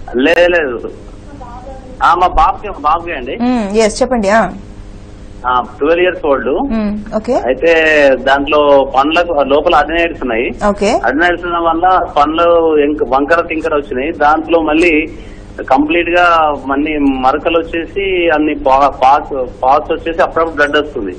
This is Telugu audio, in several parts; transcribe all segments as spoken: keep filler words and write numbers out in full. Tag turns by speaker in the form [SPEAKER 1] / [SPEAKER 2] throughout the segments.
[SPEAKER 1] లేదు లేదు మా బాబుకి బాబుకి అండి.
[SPEAKER 2] చెప్పండి.
[SPEAKER 1] Twelve years old. అయితే దాంట్లో పండ్లకు లోపల అడినైడ్స్ ఉన్నాయి. అడినైడ్స్ ఉన్న వల్ల పండ్లు వంకర తింకర వచ్చినాయి. దాంట్లో మళ్ళీ కంప్లీట్ గా మళ్ళీ మరకలు వచ్చేసి అన్ని పాస్ పాస్ వచ్చేసి అప్పుడప్పుడు బ్లడ్ వస్తుంది.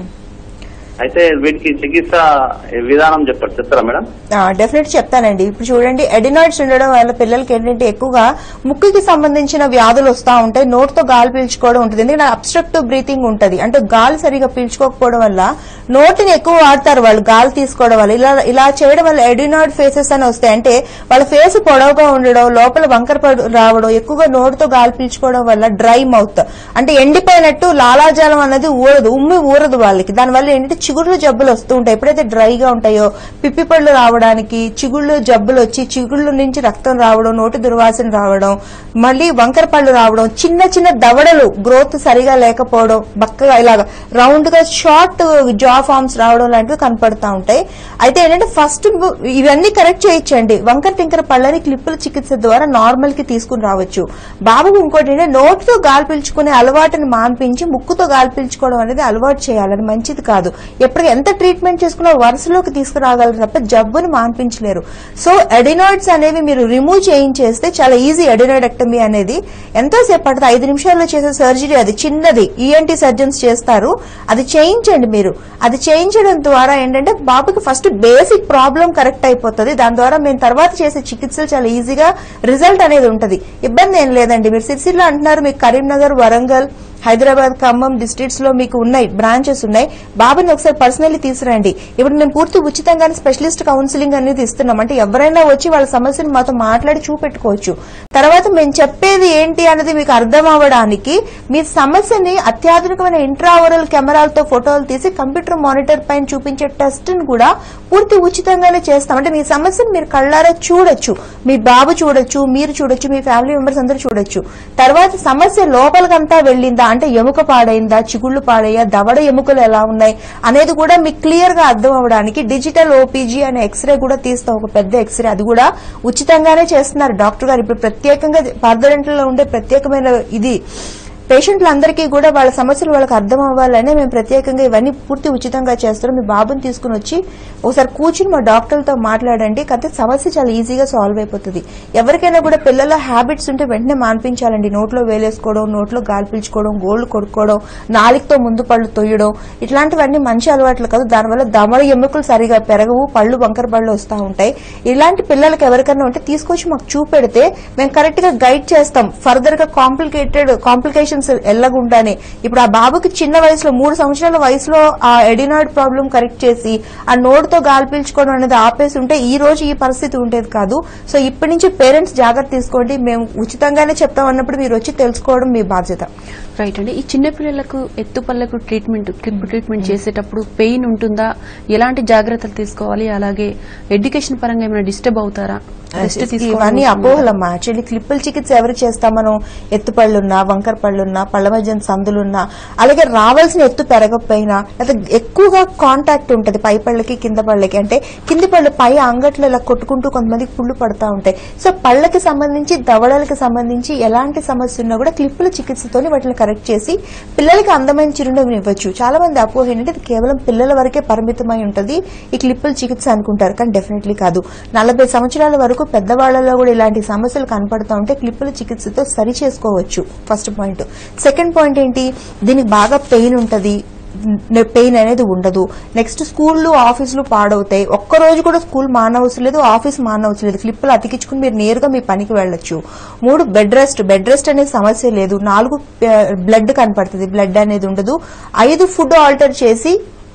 [SPEAKER 1] అయితే వీటికి చికిత్స విధానం చెప్పండి, చెప్తారా మేడం?
[SPEAKER 2] డెఫినెట్ చెప్తానండి. ఇప్పుడు చూడండి, ఎడినాయిడ్స్ ఉండడం వల్ల పిల్లలకి ఏంటంటే ఎక్కువగా ముక్కుకి సంబంధించిన వ్యాధులు వస్తూ ఉంటాయి, నోటితో గాలి పీల్చుకోవడం ఉంటుంది. ఎందుకంటే అబ్స్ట్రక్టివ్ బ్రీతింగ్ ఉంటుంది, అంటే గాలి సరిగా పీల్చుకోకపోవడం వల్ల నోటిని ఎక్కువ వాడతారు వాళ్ళు గాలి తీసుకోవడం వల్ల. ఇలా ఇలా చేయడం వల్ల ఎడినాయిడ్ ఫేసెస్ అని వస్తాయి. అంటే వాళ్ళ ఫేస్ పొడవుగా ఉండడం, లోపల వంకర రావడం, ఎక్కువగా నోటితో గాలి పీల్చుకోవడం వల్ల డ్రై మౌత్, అంటే ఎండిపోయినట్టు లాలాజలం అనేది ఊరదు, ఉమ్మి ఊరదు వాళ్ళకి. దానివల్ల ఏంటంటే చిగుళ్ళు జబ్బులు వస్తూ ఉంటాయి. ఎప్పుడైతే డ్రైగా ఉంటాయో పిప్పి పళ్ళు రావడానికి, చిగుళ్ళు జబ్బులు వచ్చి చిగుళ్ళు నుంచి రక్తం రావడం, నోటి దుర్వాసన రావడం, మళ్ళీ వంకర పళ్ళు రావడం, చిన్న చిన్న దవడలు గ్రోత్ సరిగా లేకపోవడం, బక్కగా ఇలాగా రౌండ్ గా షార్ట్ జా ఫార్మ్స్ రావడం లాంటివి కనపడతా ఉంటాయి. అయితే ఏంటంటే ఫస్ట్ ఇవన్నీ కరెక్ట్ చేయించండి. వంకర తింకర పళ్ళని క్లిప్పుల చికిత్స ద్వారా నార్మల్ కి తీసుకుని రావచ్చు. బాబుకు ఇంకోటి ఏంటంటే నోటితో గాలి పీల్చుకునే అలవాటుని మాన్పించి ముక్కుతో గాలి పీల్చుకోవడం అనేది అలవాటు చేయాలని, మంచిది కాదు. ఎప్పుడు ఎంత ట్రీట్మెంట్ చేసుకున్నా వరుసలోకి తీసుకురాగలరు తప్ప జబ్బుని మాన్పించలేరు. సో ఎడినాయిడ్స్ అనేవి మీరు రిమూవ్ చేయించేస్తే చాలా ఈజీ. ఎడినాయిడెక్టమీ అనేది ఎంతో సేపు పడుతుంది, ఐదు నిమిషాల్లో చేసే సర్జరీ. అది చిన్నది, ఈఎన్టీ సర్జన్స్ చేస్తారు. అది చేయించండి మీరు. అది చేయించడం ద్వారా ఏంటంటే బాబుకి ఫస్ట్ బేసిక్ ప్రాబ్లం కరెక్ట్ అయిపోతుంది. దాని ద్వారా మేము తర్వాత చేసే చికిత్సలు చాలా ఈజీగా రిజల్ట్ అనేది ఉంటుంది. ఇబ్బంది ఏం లేదండి. మీరు సిరిసిల్ల అంటున్నారు, మీకు కరీంనగర్, వరంగల్, హైదరాబాద్, ఖమ్మం డిస్ట్రిక్ట్స్ లో మీకు ఉన్నాయి, బ్రాంచెస్ ఉన్నాయి. బాబుని ఒకసారి పర్సనల్లీ తీసుకురండి. ఇప్పుడు మేము పూర్తి ఉచితంగానే స్పెషలిస్ట్ కౌన్సిలింగ్ అనేది ఇస్తున్నాం. అంటే ఎవరైనా వచ్చి వాళ్ళ సమస్యను మాతో మాట్లాడి చూపెట్టుకోవచ్చు. తర్వాత మేము చెప్పేది ఏంటి అనేది మీకు అర్థం అవ్వడానికి మీ సమస్యని అత్యాధునికమైన ఇంట్రావరల్ కెమెరాలతో ఫోటోలు తీసి కంప్యూటర్ మానిటర్ పైన చూపించే టెస్ట్ ను కూడా పూర్తి ఉచితంగానే చేస్తాం. అంటే మీ సమస్యను మీరు కళ్ళారా చూడొచ్చు, మీ బాబు చూడొచ్చు, మీరు చూడొచ్చు, మీ ఫ్యామిలీ మెంబర్స్ అందరూ చూడొచ్చు. తర్వాత సమస్య లోపలికంతా వెళ్ళిందా, అంటే ఎముక పాడైందా, చిగుళ్లు పాడయ్యా, దవడ ఎముకలు ఎలా ఉన్నాయి అనేది కూడా మీకు క్లియర్ గా అర్థం అవ్వడానికి డిజిటల్ ఓపీజీ అనే ఎక్స్రే కూడా తీస్తాం, ఒక పెద్ద ఎక్స్రే. అది కూడా ఉచితంగానే చేస్తున్నారు డాక్టర్ గారు. ఇప్పుడు ప్రత్యేకంగా పార్థ డెంటల్ లో ఉండే ప్రత్యేకమైన ఇది పేషెంట్లందరికీ కూడా వాళ్ళ సమస్యలు వాళ్ళకి అర్థం అవ్వాలనే మేము ప్రత్యేకంగా ఇవన్నీ పూర్తి ఉచితంగా చేస్తున్నాం. మీ బాబుని తీసుకుని వచ్చి ఒకసారి కూర్చుని మా డాక్టర్లతో మాట్లాడండి. కాకపోతే సమస్య చాలా ఈజీగా సాల్వ్ అయిపోతుంది. ఎవరికైనా కూడా పిల్లల హ్యాబిట్స్ ఉంటే వెంటనే మాన్పించాలండి. నోట్లో వేలేసుకోవడం, నోట్లో గాలి పీల్చుకోవడం, గోళ్లు కొడుకోవడం, నాలుగుతో ముందు పళ్ళు తొయ్యడం, ఇట్లాంటివన్నీ మంచి అలవాట్లు కాదు. దానివల్ల దమడ ఎముకలు సరిగా పెరగవు, పళ్ళు వంకర పళ్ళు వస్తూ ఉంటాయి. ఇలాంటి పిల్లలకి ఎవరికైనా ఉంటే తీసుకొచ్చి మాకు చూపెడితే మేము కరెక్ట్ గా గైడ్ చేస్తాం. ఫర్దర్ గా కాంప్లికేటెడ్ కాంప్లికేషన్ ఎల్లగుండానే ఇప్పుడు ఆ బాబుకి చిన్న వయసులో, మూడు సంవత్సరాల వయసులో ఆ ఎడినాయిడ్ ప్రాబ్లం కరెక్ట్ చేసి ఆ నోటితో గాలి పీల్చుకోవడం అనేది ఆపేసి ఉంటే ఈ రోజు ఈ పరిస్థితి ఉండేది కాదు. సో ఇప్పటి నుంచి పేరెంట్స్ జాగ్రత్త తీసుకోండి. మేము ఉచితంగానే చెప్తాం అన్నప్పుడు మీరు వచ్చి తెలుసుకోవడం మీ బాధ్యత.
[SPEAKER 3] రైట్ అండి. ఈ చిన్నపిల్లలకు ఎత్తు పళ్లకు ట్రీట్మెంట్, క్లిప్ ట్రీట్మెంట్ చేసేటప్పుడు పెయిన్ ఉంటుందా, ఎలాంటి జాగ్రత్తలు తీసుకోవాలి, అలాగే ఎడ్యుకేషన్ పరంగా ఏమైనా డిస్టర్బ్ అవుతారా?
[SPEAKER 2] ఇవన్నీ అపోహలమ్మా. యాక్చువల్లీ క్లిప్పుల చికిత్స ఎవరు చేస్తాం మనం? ఎత్తు పళ్ళున్నా, వంకర పళ్ళున్నా, పళ్ళ మధ్య సందులున్నా, అలాగే రావాల్సిన ఎత్తు పెరగకపోయినా, లేదా ఎక్కువగా కాంటాక్ట్ ఉంటుంది పై పళ్ళకి కింద పళ్ళకి, అంటే కింది పళ్ళు పై అంగట్లు ఇలా కొట్టుకుంటూ కొంతమందికి పుళ్ళు పడతా ఉంటాయి. సో పళ్ళకి సంబంధించి, దవడలకి సంబంధించి ఎలాంటి సమస్య ఉన్నా కూడా క్లిప్పుల చికిత్సతోని వాటిని కరెక్ట్ చేసి పిల్లలకి అందమైన చిరునవ్వుని ఇవ్వచ్చు. చాలా మంది అపోహ ఏంటంటే ఇది కేవలం పిల్లల వరకే పరిమితమై ఉంటుంది ఈ క్లిప్పుల చికిత్స అనుకుంటారు, కానీ డెఫినెట్లీ కాదు. నలభై సంవత్సరాల వరకు పెద్దవాళ్లలో కూడా ఇలాంటి సమస్యలు కనపడతా ఉంటే క్లిప్పుల చికిత్సతో సరి చేసుకోవచ్చు. First point. సెకండ్ పాయింట్ ఏంటి, దీనికి బాగా పెయిన్ ఉంటది, పెయిన్ అనేది ఉండదు. నెక్స్ట్ స్కూళ్లు, ఆఫీసులు పాడవుతాయి. ఒక్కరోజు కూడా స్కూల్ మానవసరం లేదు, ఆఫీస్ మానవసరం లేదు. క్లిప్పులు అతికించుకుని మీరు నేరుగా మీ పనికి వెళ్లొచ్చు. మూడు, బెడ్ రెస్ట్. బెడ్ రెస్ట్ అనేది సమస్య లేదు. నాలుగు, బ్లడ్ కనపడుతుంది, బ్లడ్ అనేది ఉండదు. ఐదు, ఫుడ్ ఆల్టర్ చేసి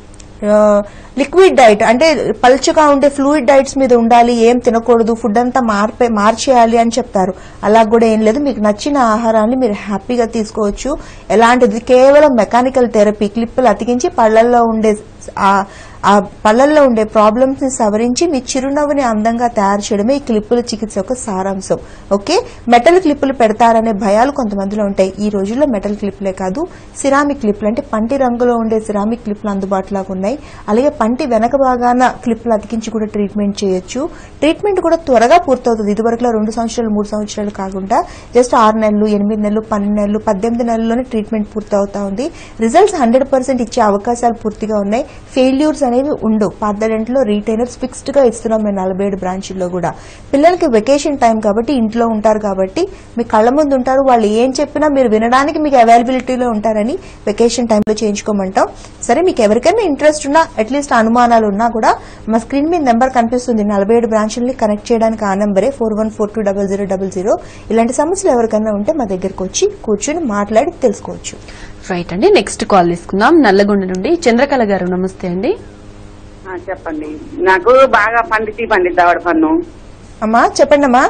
[SPEAKER 2] లిక్విడ్ డైట్, అంటే పల్చగా ఉండే ఫ్లూయిడ్ డైట్స్ మీద ఉండాలి, ఏం తినకూడదు, ఫుడ్ అంతా మార్పే మార్చేయాలి అని చెప్తారు. అలా కూడా ఏం లేదు. మీకు నచ్చిన ఆహారాన్ని మీరు హ్యాపీగా తీసుకోవచ్చు. ఎలాంటిది కేవలం మెకానికల్ థెరపీ, క్లిప్పులు అతికించి పళ్లల్లో ఉండే ఆ పళ్ళల్లో ఉండే ప్రాబ్లమ్స్ ని సవరించి మీ చిరునవ్వుని అందంగా తయారు చేయడమే ఈ క్లిప్పుల చికిత్స యొక్క సారాంశం. ఓకే, మెటల్ క్లిప్పులు పెడతారనే భయాలు కొంతమందిలో ఉంటాయి. ఈ రోజుల్లో మెటల్ క్లిప్పులే కాదు, సిరామిక్ క్లిప్పులు అంటే పంటి రంగులో ఉండే సిరామిక్ క్లిప్పులు అందుబాటులో ఉన్నాయి. అలాగే పంటి వెనక భాగాన క్లిప్పులు అతికించి కూడా ట్రీట్మెంట్ చేయొచ్చు. ట్రీట్మెంట్ కూడా త్వరగా పూర్తవుతుంది. ఇదివరకులో రెండు సంవత్సరాలు మూడు సంవత్సరాలు కాకుండా జస్ట్ ఆరు నెలలు ఎనిమిది నెలలు పన్నెండు నెలలు పద్దెనిమిది నెలల్లోనే ట్రీట్మెంట్ పూర్తవుతా ఉంది. రిజల్ట్స్ హండ్రెడ్ పర్సెంట్ ఇచ్చే అవకాశాలు పూర్తిగా ఉన్నాయి. ఫెయిల్యూర్స్ అనేవి ఉండవు. పార్థ డెంటల్ లో రీటైనర్స్ ఫిక్స్డ్ గా ఇస్తున్నాం మేము నలభై ఏడు బ్రాంచ్ల్లో కూడా. పిల్లలకి వెకేషన్ టైం కాబట్టి ఇంట్లో ఉంటారు కాబట్టి మీ కళ్ళ ముందు ఉంటారు, వాళ్ళు ఏం చెప్పినా మీరు వినడానికి మీకు అవైలబిలిటీలో ఉంటారని వెకేషన్ టైంలో చేయించుకోమంటాం. సరే, మీకు ఎవరికైనా ఇంట్రెస్ట్ ఉన్నా అట్లీస్ట్ అనుమానాలు ఉన్నా కూడా మా స్క్రీన్ మీద నెంబర్ కనిపిస్తుంది, నలభై ఏడు బ్రాంచ్లని కనెక్ట్ చేయడానికి ఆ నెంబరే four one four two double zero double zero. ఇలాంటి సమస్యలు ఎవరికైనా ఉంటే మా దగ్గరకు వచ్చి కూర్చొని మాట్లాడి తెలుసుకోవచ్చు.
[SPEAKER 3] రైట్ అండి, నెక్స్ట్ కాల్ తీసుకుందాం. నల్లగొండ నుండి చంద్రకళ గారు, నమస్తే అండి.
[SPEAKER 4] చెప్పండి. నాకు బాగా పండు తీపి అండి దవడ పన్ను.
[SPEAKER 2] అమ్మా చెప్పండి అమ్మా.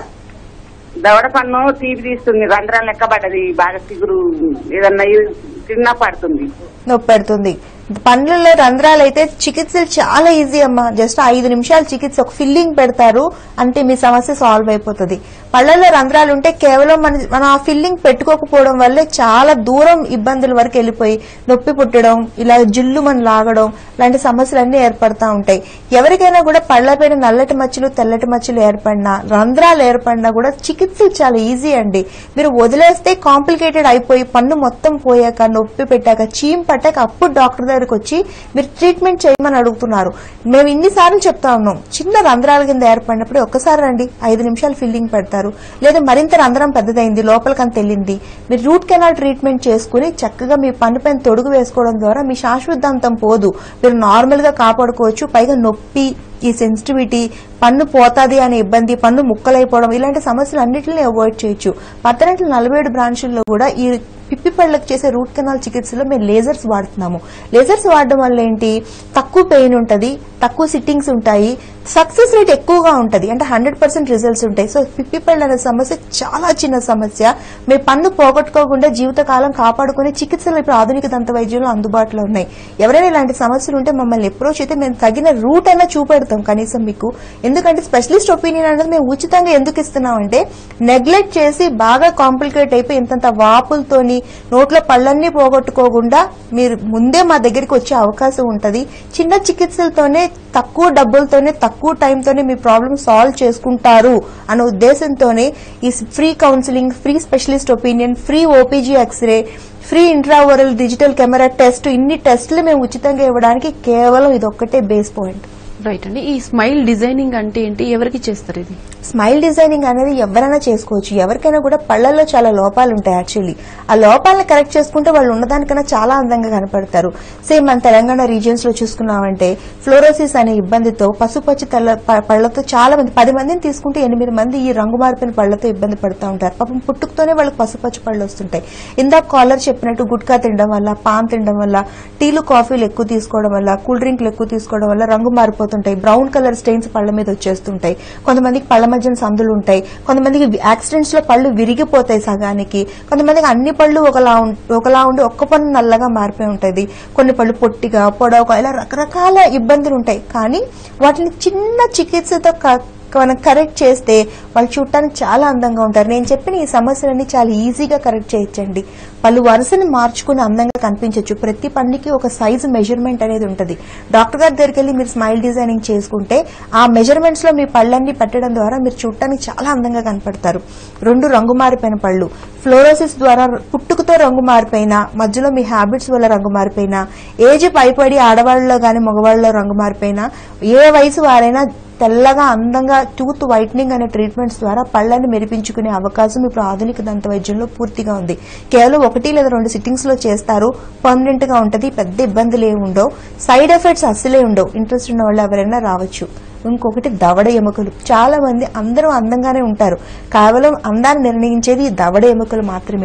[SPEAKER 4] దవడ పన్ను తీపి తీస్తుంది, రంధ్రాలు లెక్క పడ్డది, బాగా సిగురు ఏదన్నా తిన్నా పడుతుంది,
[SPEAKER 2] నొప్పి పెడుతుంది. పండ్లలో రంధ్రాలు అయితే చికిత్సలు చాలా ఈజీ అమ్మా. జస్ట్ ఐదు నిమిషాలు చికిత్స, ఒక ఫిల్లింగ్ పెడతారు అంటే మీ సమస్య సాల్వ్ అయిపోతుంది. పళ్ళల్లో రంధ్రాలు ఉంటే కేవలం మన మనం ఆ ఫిల్లింగ్ పెట్టుకోకపోవడం వల్లే చాలా దూరం ఇబ్బందుల వరకు వెళ్ళిపోయి నొప్పి పుట్టడం, ఇలా జిల్లు మన లాగడం లాంటి సమస్యలన్నీ ఏర్పడతా ఉంటాయి. ఎవరికైనా కూడా పళ్లపైన నల్లటి మచ్చలు తెల్లటి మచ్చలు ఏర్పడినా, రంధ్రాలు ఏర్పడినా కూడా చికిత్సలు చాలా ఈజీ అండి. మీరు వదిలేస్తే కాంప్లికేటెడ్ అయిపోయి పన్ను మొత్తం పోయాక, నొప్పి పెట్టాక, చీమ్ పట్టాక అప్పుడు డాక్టర్ దగ్గరికి వచ్చి మీరు ట్రీట్మెంట్ చేయమని అడుగుతున్నారు. మేము ఇన్నిసార్లు చెప్తా ఉన్నాం, చిన్న రంధ్రాల కింద ఏర్పడినప్పుడు ఒక్కసారి రండి, ఐదు నిమిషాలు ఫిల్లింగ్ పెడతారు. లేదా మరింత రంధ్రం పెద్దదైంది, లోపలికని తెలియంది, మీరు రూట్ కెనాల్ ట్రీట్మెంట్ చేసుకుని చక్కగా మీ పన్ను పైన తొడుగు వేసుకోవడం ద్వారా మీ శాశ్వతాంతం పోదు, మీరు నార్మల్ గా కాపాడుకోవచ్చు. పైగా నొప్పి, ఈ సెన్సిటివిటీ, పన్ను పోతాది అనే ఇబ్బంది, పన్ను ముక్కలైపోవడం ఇలాంటి సమస్యలు అన్నింటినీ అవాయిడ్ చేయొచ్చు. పార్థ డెంటల్ నలభై ఏడు బ్రాంచుల్లో కూడా ఈ పిప్పి పళ్ళకు చేసే రూట్ కెనాల్ చికిత్సలో మేము లేజర్స్ వాడుతున్నాము. లేజర్స్ వాడడం వల్ల ఏంటి, తక్కువ పెయిన్ ఉంటుంది, తక్కువ సిట్టింగ్స్ ఉంటాయి, సక్సెస్ రేట్ ఎక్కువగా ఉంటుంది, అంటే హండ్రెడ్ పర్సెంట్ రిజల్ట్స్ ఉంటాయి. సో పిప్పి పళ్ళు అనే సమస్య చాలా చిన్న సమస్య. మీ పన్ను పోగొట్టుకోకుండా జీవితకాలం కాపాడుకునే చికిత్సలు ఇప్పుడు ఆధునిక దంత వైద్యంలో అందుబాటులో ఉన్నాయి. ఎవరైనా ఇలాంటి సమస్యలు ఉంటే మమ్మల్ని అప్రోచ్ అయితే మేము తగిన రూట్ అయినా చూపెడతాం కనీసం మీకు. ఎందుకంటే స్పెషలిస్ట్ ఒపీనియన్ అనేది మేము ఉచితంగా ఎందుకు ఇస్తున్నామంటే, నెగ్లెక్ట్ చేసి బాగా కాంప్లికేట్ అయిపోయి ఇంతంత వాపులతోని నోట్లో పళ్ళన్నీ పోగొట్టుకోకుండా మీరు ముందే మా దగ్గరికి వచ్చే అవకాశం ఉంటుంది. చిన్న చికిత్సలతోనే, తక్కువ డబ్బులతోనే, తక్కువ టైంతోనే మీ ప్రాబ్లమ్ సాల్వ్ చేసుకుంటారు అనే ఉద్దేశంతోనే ఈ free counselling, free specialist opinion, free OPG X-ray, free intraoral digital camera test, ఇన్ని టెస్టులు మేము ఉచితంగా ఇవ్వడానికి కేవలం ఇదొక్కటే బేస్ పాయింట్.
[SPEAKER 3] రైట్ అండి, ఈ స్మైల్ డిజైనింగ్ అంటే ఏంటి, ఎవరికి చేస్తారు ఇది?
[SPEAKER 2] స్మైల్ డిజైనింగ్ అనేది ఎవరైనా చేసుకోవచ్చు. ఎవరికైనా కూడా పళ్లలో చాలా లోపాలు ఉంటాయి. యాక్చువల్లీ ఆ లోపాలను కరెక్ట్ చేసుకుంటే వాళ్ళు ఉన్నదానికన్నా చాలా అందంగా కనపడతారు. సేమ్ మన తెలంగాణ రీజియన్స్ లో చూసుకున్నామంటే ఫ్లోరోసిస్ అనే ఇబ్బందితో పసుపచ్చి తెల్ల పళ్లతో చాలా మంది, పది మందిని తీసుకుంటే ఎనిమిది మంది ఈ రంగు మారిపోయిన పళ్లతో ఇబ్బంది పడుతూ ఉంటారు. పాపం పుట్టుకతోనే వాళ్ళకి పసుపచ్చి పళ్ళు వస్తుంటాయి. ఇందాక కాలర్ చెప్పినట్టు గుట్కా తినడం వల్ల, పాన్ తినడం వల్ల, టీలు కాఫీలు ఎక్కువ తీసుకోవడం వల్ల, కూల్ డ్రింక్లు ఎక్కువ తీసుకోవడం వల్ల రంగు మారిపోతుంటాయి. బ్రౌన్ కలర్ స్టెయిన్స్ పళ్ల మీద వచ్చేస్తుంటాయి. కొంతమందికి పళ్ల మధ్యన సందులు ఉంటాయి. కొంతమందికి యాక్సిడెంట్స్ లో పళ్ళు విరిగిపోతాయి సగానికి. కొంతమందికి అన్ని పళ్ళు ఒకలా ఒకలా ఉండి ఒక్క పన్ను నల్లగా మారిపోయి ఉంటుంది. కొన్ని పళ్ళు పొట్టిగా, పొడవుగా, ఇలా రకరకాల ఇబ్బందులు ఉంటాయి. కానీ వాటిని చిన్న చికిత్సతో మనం కరెక్ట్ చేస్తే వాళ్ళు చూడటానికి చాలా అందంగా ఉంటారు. నేను చెప్పిన ఈ సమస్యలన్నీ చాలా ఈజీగా కరెక్ట్ చేయొచ్చండి. పళ్ళు వరుసని మార్చుకుని అందంగా కనిపించవచ్చు. ప్రతి పన్నుకి ఒక సైజు మెజర్మెంట్ అనేది ఉంటుంది. డాక్టర్ గారి దగ్గరికి వెళ్ళి మీరు స్మైల్ డిజైనింగ్ చేసుకుంటే ఆ మెజర్మెంట్స్ లో మీ పళ్ళన్ని పెట్టడం ద్వారా మీరు చూడటానికి చాలా అందంగా కనపడతారు. రెండు రంగు మారిపోయిన పళ్ళు, ఫ్లోరోసిస్ ద్వారా పుట్టుకతో రంగు మారిపోయినా, మధ్యలో మీ హ్యాబిట్స్ వల్ల రంగు మారిపోయినా, ఏజ్ పైపడి ఆడవాళ్ళలో గాని మగవాళ్ళలో రంగు మారిపోయినా, ఏ వయసు వారైనా తెల్లగా అందంగా టూత్ వైట్నింగ్ అనే ట్రీట్మెంట్స్ ద్వారా పళ్ళని మెరిపించుకునే అవకాశం ఇప్పుడు ఆధునిక దంత వైద్యంలో పూర్తిగా ఉంది. కేవలం ఒకటి లేదా రెండు సిట్టింగ్స్ లో చేస్తారు, పర్మనెంట్ గా ఉంటది, పెద్ద ఇబ్బందులు ఏమి ఉండవు, సైడ్ ఎఫెక్ట్స్ అస్సలే ఉండవు. ఇంట్రెస్ట్ ఉన్న వాళ్ళు ఎవరైనా రావచ్చు. ఇంకొకటి దవడ ఎముకలు. చాలా మంది అందరూ అందంగానే ఉంటారు, కేవలం అందాన్ని నిర్ణయించేది ఈ దవడ ఎముకలు మాత్రమే.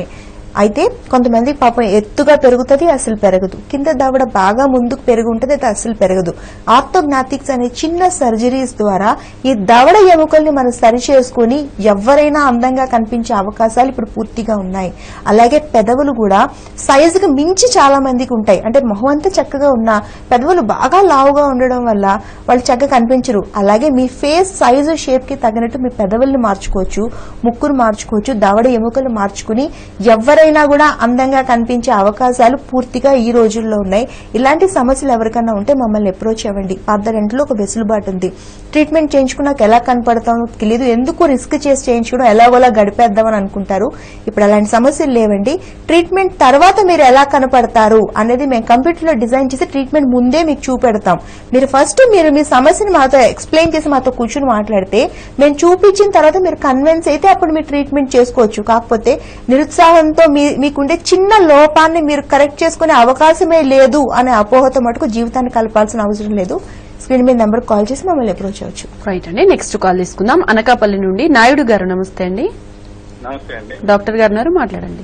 [SPEAKER 2] అయితే కొంతమంది పాపం ఎత్తుగా పెరుగుతుంది, అసలు పెరగదు. కింద దవడ బాగా ముందుకు పెరుగు ఉంటుంది, అది అసలు పెరగదు. ఆర్థోగ్నాటిక్స్ అనే చిన్న సర్జరీస్ ద్వారా ఈ దవడ ఎముకల్ని మనం సరి చేసుకుని ఎవరైనా అందంగా కనిపించే అవకాశాలు ఇప్పుడు పూర్తిగా ఉన్నాయి. అలాగే పెదవులు కూడా సైజుకి మించి చాలా మందికి ఉంటాయి. అంటే మొహం అంతా చక్కగా ఉన్నా పెదవులు బాగా లావుగా ఉండడం వల్ల వాళ్ళు చక్కగా కనిపించరు. అలాగే మీ ఫేస్ సైజు షేప్ కి తగినట్టు మీ పెదవుల్ని మార్చుకోవచ్చు, ముక్కును మార్చుకోవచ్చు, దవడ ఎముకలు మార్చుకుని ఎవరైనా కూడా అందంగా కనిపించే అవకాశాలు పూర్తిగా ఈ రోజుల్లో ఉన్నాయి. ఇలాంటి సమస్యలు ఎవరికన్నా ఉంటే మమ్మల్ని అప్రోచ్ అవ్వండి. పార్థ డెంటల్ ఒక వెసులుబాటు ఉంది. ట్రీట్మెంట్ చేయించుకున్నాక ఎలా కనపడతామో తెలియదు, ఎందుకు రిస్క్ చేసి చేయించుకోవడం, ఎలాగోలా గడిపేద్దామని అనుకుంటారు. ఇప్పుడు అలాంటి సమస్యలు లేవండి. ట్రీట్మెంట్ తర్వాత మీరు ఎలా కనపడతారు అనేది మేము కంప్యూటర్ లో డిజైన్ చేసి ట్రీట్మెంట్ ముందే మీకు చూపెడతాం. మీరు ఫస్ట్ మీరు మీ సమస్యను మాతో ఎక్స్ప్లెయిన్ చేసి మాతో కూర్చుని మాట్లాడితే మేము చూపించిన తర్వాత మీరు కన్విన్స్ అయితే అప్పుడు మీరు ట్రీట్మెంట్ చేసుకోవచ్చు. కాకపోతే నిరుత్సాహంతో మీకుండే చిన్న లోపాన్ని మీరు కరెక్ట్ చేసుకునే అవకాశమే లేదు అనే అపోహతో మటుకు జీవితాన్ని కలపాల్సిన అవసరం లేదు. స్క్రీన్ మీద నెంబర్ కాల్ చేసి మమ్మల్ని అప్రోచ్ అవ్వచ్చు.
[SPEAKER 3] రైట్ అండి, నెక్స్ట్ కాల్ తీసుకుందాం. అనకాపల్లి నుండి నాయుడు గారు. నమస్తే అండి.
[SPEAKER 5] నమస్తే అండి.
[SPEAKER 3] డాక్టర్ గారు ఉన్నారు, మాట్లాడండి.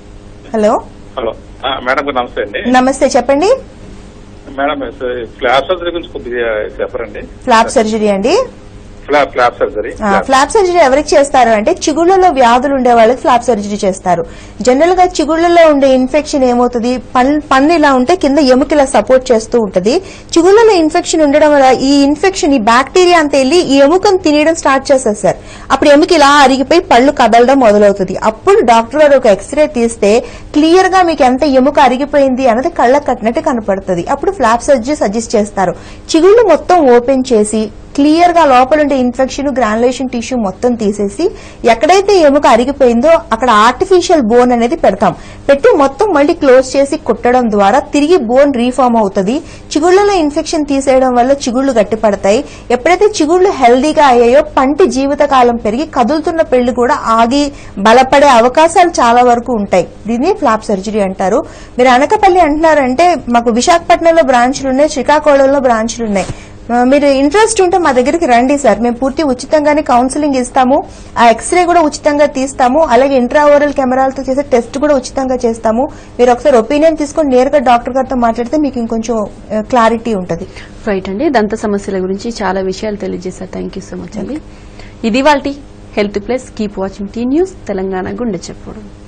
[SPEAKER 2] హలో
[SPEAKER 5] హలో మేడం నమస్తే అండి.
[SPEAKER 2] నమస్తే, చెప్పండి
[SPEAKER 5] మేడం. ఫ్లాప్ సర్జరీ గురించి కొద్దిగా చెప్పరండి.
[SPEAKER 2] ఫ్లాప్ సర్జరీ అండి.
[SPEAKER 5] Flap flap surgery
[SPEAKER 2] flap surgery ఎవరికి చేస్తారు అంటే చిగుళ్లలో వ్యాధులు ఉండే వాళ్ళకి ఫ్లాప్ సర్జరీ చేస్తారు. జనరల్ గా చిగుళ్లలో ఉండే ఇన్ఫెక్షన్ ఏమవుతుంది, పన్ను ఇలా ఉంటే కింద ఎముక ఇలా సపోర్ట్ చేస్తూ ఉంటది. చిగుళ్లలో ఇన్ఫెక్షన్ ఉండడం వల్ల ఈ ఇన్ఫెక్షన్ ఈ బ్యాక్టీరియా అంతా వెళ్ళి ఈ ఎముకను తినేయడం స్టార్ట్ చేస్తారు సార్. అప్పుడు ఎముక ఇలా అరిగిపోయి పళ్ళు కదలడం మొదలవుతుంది. అప్పుడు డాక్టర్ గారు ఒక ఎక్స్రే తీస్తే క్లియర్ గా మీకు ఎంత ఎముక అరిగిపోయింది అన్నది కళ్ళకు కట్టినట్టు కనపడుతుంది. అప్పుడు ఫ్లాప్ సర్జరీ సజెస్ట్ చేస్తారు. చిగుళ్లు మొత్తం ఓపెన్ చేసి క్లియర్ గా లోపల ఉండే ఇన్ఫెక్షన్ గ్రాన్యులేషన్ టిష్యూ మొత్తం తీసేసి ఎక్కడైతే ఎముక అరిగిపోయిందో అక్కడ ఆర్టిఫిషియల్ బోన్ అనేది పెడతాం. పెట్టి మొత్తం మళ్ళీ క్లోజ్ చేసి కుట్టడం ద్వారా తిరిగి బోన్ రీఫార్మ్ అవుతుంది. చిగుళ్లలో ఇన్ఫెక్షన్ తీసేయడం వల్ల చిగుళ్లు గట్టిపడతాయి. ఎప్పుడైతే చిగుళ్లు హెల్దీగా అయ్యాయో పంటి జీవితకాలం పెరిగి కదులుతున్న పెళ్లి కూడా ఆగి బలపడే అవకాశాలు చాలా వరకు ఉంటాయి. దీన్ని ఫ్లాప్ సర్జరీ అంటారు. మీరు అనకాపల్లి అంటున్నారంటే మాకు విశాఖపట్నంలో బ్రాంచ్లు ఉన్నాయి, శ్రీకాకుళంలో బ్రాంచ్లు ఉన్నాయి. మీరు ఇంట్రెస్ట్ ఉంటే మా దగ్గరికి రండి సార్. మేము పూర్తి ఉచితంగానే కౌన్సిలింగ్ ఇస్తాము. ఆ ఎక్స్రే కూడా ఉచితంగా తీస్తాము. అలాగే ఇంట్రాఓరల్ కెమెరాలతో చేసే టెస్ట్ కూడా ఉచితంగా చేస్తాము. మీరు ఒకసారి ఒపీనియన్ తీసుకొని నేరుగా డాక్టర్ గారితో మాట్లాడితే మీకు ఇంకొంచెం క్లారిటీ ఉంటుంది.
[SPEAKER 3] రైట్ అండి, దంత సమస్యల గురించి చాలా విషయాలు తెలియజేశారు. థ్యాంక్ యూ సో మచ్ అండి. ఇది వాల్టి health plus. Keep watching T news, Telangana గుండె చప్పుడు.